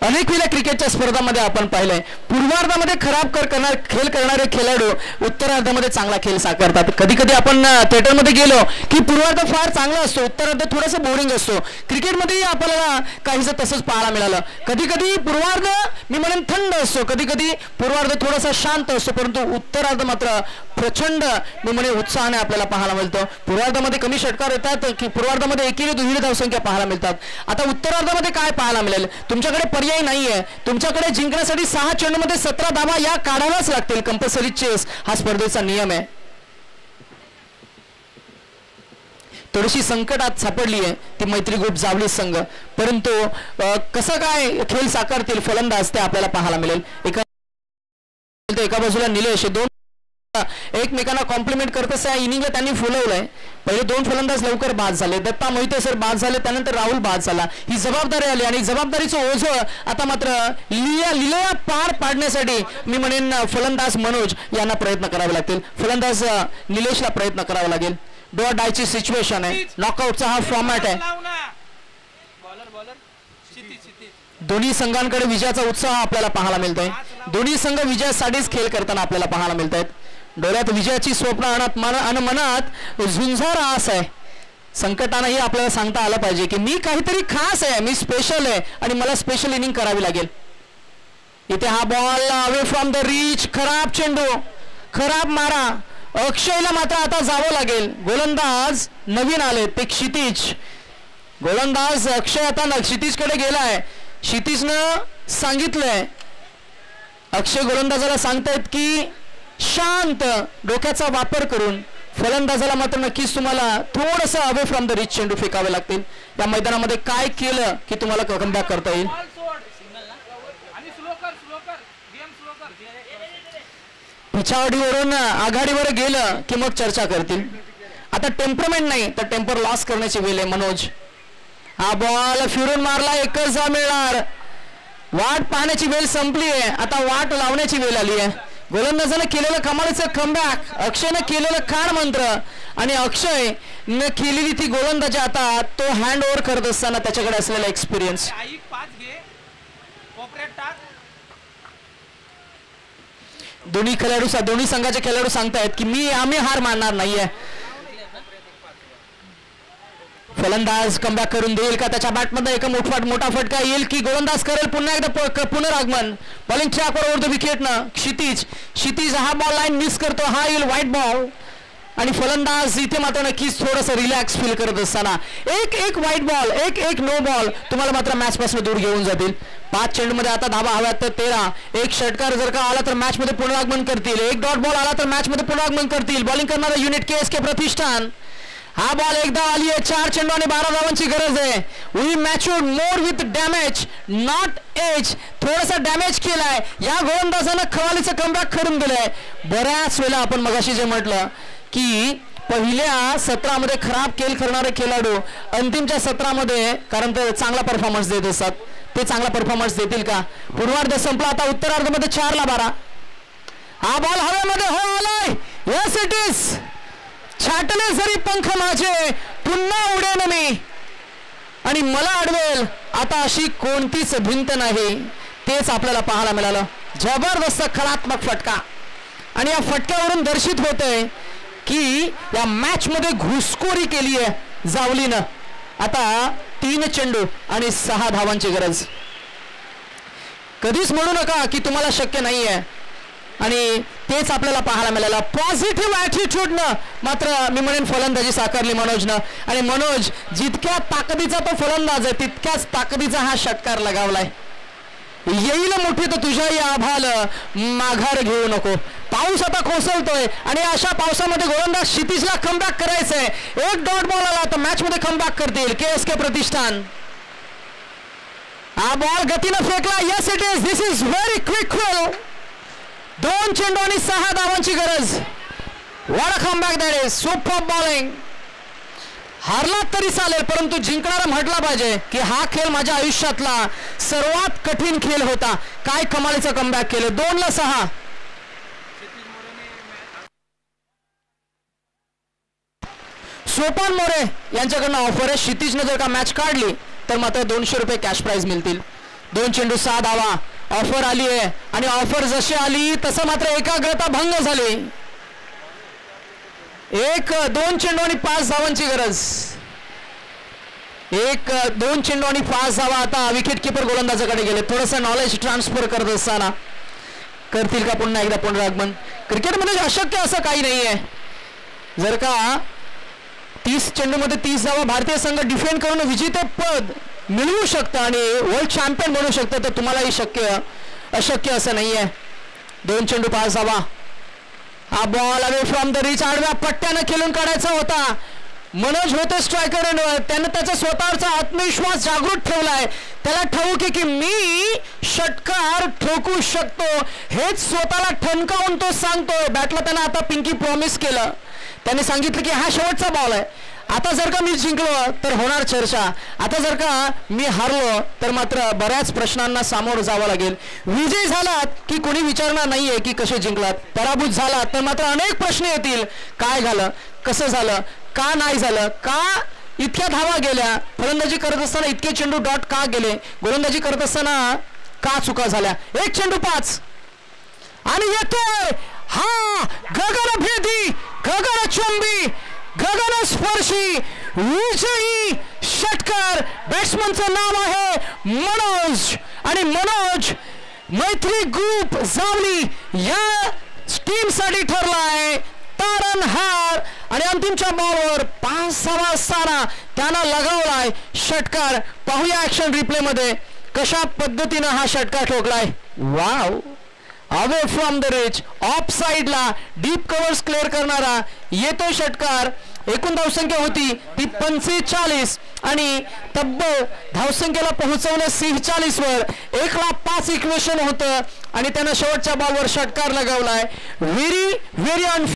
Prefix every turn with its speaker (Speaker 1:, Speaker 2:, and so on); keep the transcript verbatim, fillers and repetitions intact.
Speaker 1: अनेक वेळा क्रिकेटच्या स्पर्धांमध्ये आपण पाहिलंय पूर्वार्धामध्ये खराब कर करणार खेळ करणारे खेळाडू उत्तरार्धामध्ये चांगला खेळ साकारतात. कधी कधी आपण थिएटरमध्ये गेलो की पूर्वार्ध फार चांगला असतो, उत्तरार्ध थोडंसं बोरिंग असतो. क्रिकेटमध्येही आपल्याला काहीसं तसंच पाहायला मिळालं. कधी कधी पूर्वार्ध मी म्हणेन थंड असतो, कधी कधी पूर्वार्ध थोडासा शांत असतो, परंतु उत्तरार्ध मात्र प्रचंड मी म्हणे उत्साहाने आपल्याला पाहायला मिळतो. पूर्वार्धामध्ये कमी षटकार येतात की पूर्वार्धामध्ये एकेरी दुहेरी धावसंख्या पाहायला मिळतात. आता उत्तरार्धामध्ये काय पाहायला मिळेल? तुमच्याकडे पर्याय नाहीये. तुमच्याकडे जिंकण्यासाठी सहा चेंडूमध्ये सतरा धावा या काढाव्याच लागतील. कंपल्सरी चेस हा स्पर्धेचा नियम आहे. थोडीशी संकटात सापडली आहे ती मैत्री ग्रुप जावली संघ, परंतु कसं काय खेळ साकारतील फलंदाज ते आपल्याला पाहायला मिळेल. एका एका बाजूला निलेश, दोन एकमेकांना कॉम्प्लिमेंट करत असं इनिंगला त्यांनी फुलवलंय. पहिले दोन फलंदाज लवकर बाद झाले, दत्ता मोहिते सर बाद झाले, त्यानंतर राहुल बाद झाला. ही जबाबदारी आली आणि जबाबदारीचं ओझं आता मात्र लिया लिलया पार पाडण्यासाठी मी म्हणेन फलंदाज मनोज यांना प्रयत्न करावे लागतील. फलंदाज निलेशला प्रयत्न करावा लागेल. डो और डायची सिच्युएशन आहे. नॉकआउटचा हा फॉर्मॅट आहे. दोन्ही संघांकडे विजयाचा उत्साह आपल्याला पाहायला मिळतोय. दोन्ही संघ विजयासाठीच खेळ करताना आपल्याला पाहायला मिळत आहेत. डोळ्यात विजयाची स्वप्न आणत आणि मनात झुंजार आस आहे. संकटानेही आपल्याला सांगता आलं पाहिजे की मी काहीतरी खास आहे, मी स्पेशल आहे आणि मला स्पेशल इनिंग करावी लागेल. इथे हा ball away from the reach, खराब चेंडू, खराब मारा. अक्षयला मात्र आता जावं लागेल. गोलंदाज नवीन आले ते क्षितिज. गोलंदाज अक्षय आता क्षितिजकडे गेलाय. क्षितिजनं सांगितलंय, अक्षय गोलंदाजाला सांगतायत की शांत डोक्याचा वापर करून फलंदाजाला मात्र नक्कीच तुम्हाला थोडंसं अवे फ्रॉम द रिच चेंडू फेकावे लागतील. या मैदानामध्ये काय केलं की तुम्हाला कमबॅक करता येईल. पिछावडीवरून आघाडीवर गेलं की मग चर्चा करतील. आता टेम्परमेंट नाही तर टेम्पर लॉस करण्याची वेळ आहे. मनोज हा बॉल फिरून मारला, एकच धाव मिळणार. वाट पाहण्याची वेळ संपली आहे, आता वाट लावण्याची वेळ आली आहे. गोलंदाजाने केलेलं कमालीचं कमबॅक, अक्षयने केलेलं खाण मंत्र आणि अक्षय न केलेली ती गोलंदाजी आता तो हँड ओव्हर करत असताना त्याच्याकडे असलेला एक्सपिरियन्स. दोन्ही खेळाडू दोन्ही संघाचे खेळाडू सांगतायत की मी आम्ही हार मानणार नाहीये. फलंदाज कमबॅक करून देईल का? त्याच्या बॅटमध्ये एक मोठा मोठा फटका येईल की गोलंदाज करेल पुन्हा एकदा पुनरागमन. बॉलिंग ट्रॅकवर ओव्हर द विकेटनं क्षितिज. क्षितिज हा बॉल लाईन मिस करतो, हा येईल व्हाईट बॉल. आणि फलंदाज इथे मात्र नक्कीच थोडंसं रिलॅक्स फील करत असताना एक एक व्हाईट बॉल, एक एक नो बॉल तुम्हाला मात्र मॅच पासून दूर घेऊन जातील. पाच चेंडूमध्ये आता धावा हव्यात तर तेरा. एक षटकार जर का आला तर मॅच मध्ये पुनरागमन करतील. एक डॉट बॉल आला तर मॅच मध्ये पुनरागमन करतील. बॉलिंग करणारा युनिट के एस के प्रतिष्ठान. हा बॉल एकदा आली आहे. चार चेंडू आणि बारा धावांची गरज आहे. We matured more with damage not age. थोडासा डॅमेज केलाय. या गोलंदाजानं खवालीचं कमबॅक करून दिलंय. बऱ्याच वेळा आपण मगाशी जे म्हटलं की पहिल्या सत्रामध्ये खराब खेळ करणारे खेळाडू अंतिमच्या सत्रामध्ये कारण ते चांगला परफॉर्मन्स देत असतात. ते चांगला परफॉर्मन्स देतील का? पूर्वार्ध संपला, आता उत्तरार्धामध्ये चार ला बारा. हा बॉल हवेमध्ये हो आलाय. Yes it is. छाटले जरी पंख माझे पुन्हा उडेन मी आणि मला अडवेल आता अशी कोणतीच भिंत नाही. तेच आपल्याला पाहायला मिळालं. जबरदस्त कलात्मक फटका आणि या फटक्यावरून दर्शित होतंय की या मॅच मध्ये घुसखोरी केली आहे जावलीनं. आता तीन चेंडू आणि सहा धावांची गरज. कधीच म्हणू नका की तुम्हाला शक्य नाहीये आणि तेच आपल्याला पाहायला मिळालं. पॉझिटिव्ह ॲटिट्यूडनं मात्र मी म्हणेन फलंदाजी साकारली मनोजनं. आणि मनोज जितक्या ताकदीचा तो फलंदाज आहे तितक्याच ताकदीचा हा षटकार लगावलाय. येईल मोठी तर तुझ्या या आभाल माघार घेऊ नको. पाऊस आता कोसळतोय आणि अशा पावसामध्ये गोलंदाज क्षितिजला कमबॅक करायचंय. एक डॉट बॉल आला तर मॅच मध्ये कमबॅक करतील के एस के प्रतिष्ठान. हा बॉल गतीनं फेकला. Yes it is. This is very quick throw. दोन चेंडू आणि सहा धावांची गरज. What a comeback that is. Super bowling. हारलात तरी चालेल परंतु जिंकणारा म्हटला पाहिजे की हा खेळ माझ्या आयुष्यातला सर्वात कठीण खेळ होता. काय कमालीचं कमबॅक केलं. दोन ला सहा. सोपान मोरे यांच्याकडनं ऑफर आहे. क्षितिजने जर का मॅच काढली तर मात्र दोनशे रुपये कॅश प्राइज मिळतील. दोन चेंडू सहा धावा ऑफर आली आहे आणि ऑफर जशी आली तसं मात्र एकाग्रता भंग झाली. एक दोन चेंडू आणि पाच धावांची गरज. एक दोन चेंडू आणि पाच धावा. आता विकेट किपर गोलंदाजाकडे गेले. थोडंसं नॉलेज ट्रान्सफर करत असताना करतील का पुन्हा एकदा पुनरागमन. क्रिकेटमध्ये अशक्य असं काही नाही आहे. जर का तीस चेंडूमध्ये तीस धावा भारतीय संघ डिफेंड करून विजेतेपद मिळवू शकतं आणि वर्ल्ड चॅम्पियन बनवू शकतं तर तुम्हालाही शक्य अशक्य असं नाही आहे. दोन चेंडू पाच धावा. हा ball away from the reach आडव्या पट्ट्यानं खेळून काढायचा होता. मनोज होते स्ट्रायकर. त्यानं त्याचा स्वतःचा आत्मविश्वास जागृत ठेवलाय. त्याला ठाऊक आहे की मी षटकार ठोकू शकतो हेच स्वतःला ठणकावून तो सांगतो. बॅटला त्यानं आता पिंकी प्रॉमिस केलं. त्याने सांगितलं की हा शेवटचा बॉल आहे. आता जर का मी जिंकलो तर होणार चर्चा. आता जर का मी हारलो तर मात्र बऱ्याच प्रश्नांना सामोरं जावं लागेल. विजयी झालात की कोणी विचारणार नाहीये की कसे जिंकलात. पराभूत झालात तर मात्र अनेक प्रश्न येतील. काय झालं, कसं झालं, का नाही झालं, का इतक्या धावा गेल्या, फलंदाजी करत असताना इतके चेंडू डॉट का गेले, गोलंदाजी करत असताना का चुका झाल्या. एक चेंडू पाच आणि येतोय हा गगनभेदी, गगनचुंबी, गगनस्पर्शी विजयी षटकार. बॅट्समनचं नाव आहे मनोज आणि मनोज मैत्री ग्रुप जावली या टीमसाठी ठरलाय तारणहार आणि अंतिमच्या बॉलवर पाच सहा असताना त्यानं लगावलाय षटकार. पाहूया ऍक्शन रिप्ले मध्ये कशा पद्धतीनं हा षटकार ठोकलाय. Wow. Away from the reach off साइडला डीप कव्हर्स क्लिअर करणारा येतो षटकार. एकूण धावसंख्या होती ती पंचेचाळीस आणि तब्बल धावसंख्येला पोहोचवलं सेहेचाळीस वर. एक ला पाच इक्वेशन होतं आणि त्यानं शेवटच्या बॉलवर षटकार लगावलाय. Very very